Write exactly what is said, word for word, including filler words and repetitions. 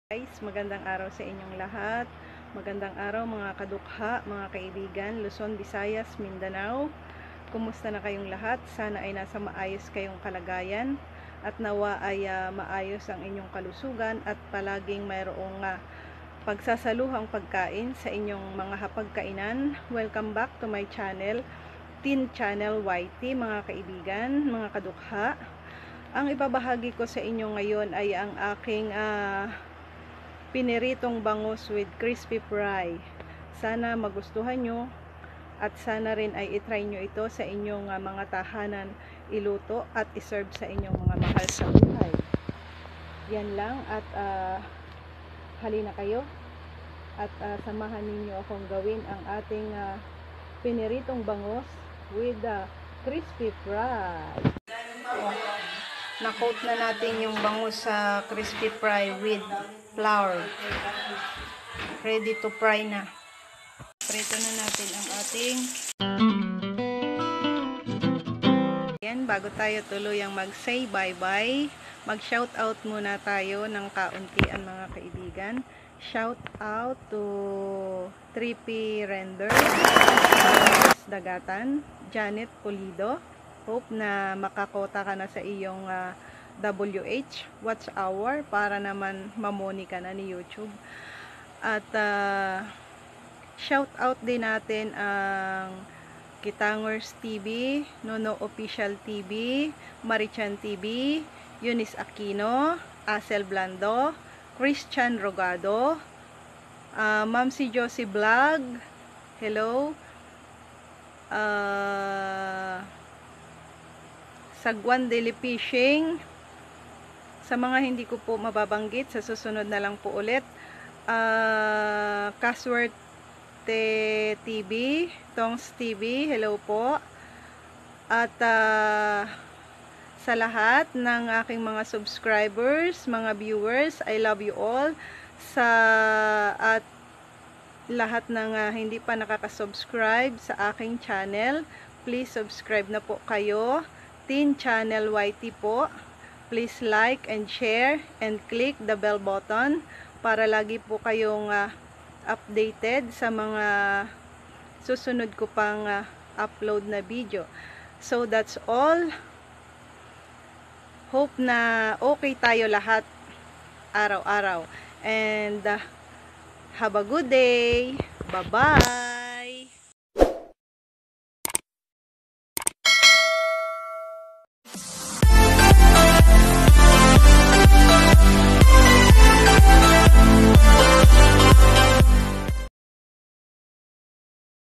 Guys, magandang araw sa inyong lahat. Magandang araw mga kadukha, mga kaibigan, Luzon, Visayas, Mindanao. Kumusta na kayong lahat? Sana ay nasa maayos kayong kalagayan at nawa ay uh, maayos ang inyong kalusugan at palaging mayroong uh, pagsasaluhang pagkain sa inyong mga hapagkainan. Welcome back to my channel, Teen Channel Y T, mga kaibigan, mga kadukha. Ang ibabahagi ko sa inyo ngayon ay ang aking uh, piniritong bangus with crispy fry. Sana magustuhan nyo at sana rin ay itry nyo ito sa inyong uh, mga tahanan iluto at iserve sa inyong mga mahal sa buhay. Yan lang at uh, halina kayo at uh, samahan ninyo akong gawin ang ating uh, piniritong bangus with uh, crispy fry. Oh. Na-coat na natin yung bangus sa crispy fry with flour. Ready to fry na. Prito na natin ang ating. Yan, bago tayo tuluyang mag-say bye-bye, mag-shout out muna tayo ng kauntian mga kaibigan. Shout out to three P Render, Dagatan, Janet Pulido. Hope na makakota ka na sa iyong uh, W H watch hour para naman mamoni ka na ni YouTube. At uh, shout out din natin ang Kitangers T V, Nono Official T V, Marichan T V, Eunice Aquino, Asel Blando, Christian Rogado, uh, Ma'am si Josie Vlog, hello, uh, Sagwan Deli Fishing. Sa mga hindi ko po mababanggit, sa susunod na lang po ulit. Uh, Caswerte T V, Tongs T V, hello po. At uh, sa lahat ng aking mga subscribers, mga viewers, I love you all. Sa at lahat ng uh, hindi pa nakaka-subscribe sa aking channel, please subscribe na po kayo. Teen Channel Y T po. Please like and share and click the bell button para lagi po kayong uh, updated sa mga susunod ko pang uh, upload na video. So that's all. Hope na okay tayo lahat araw-araw. And uh, have a good day. Bye-bye.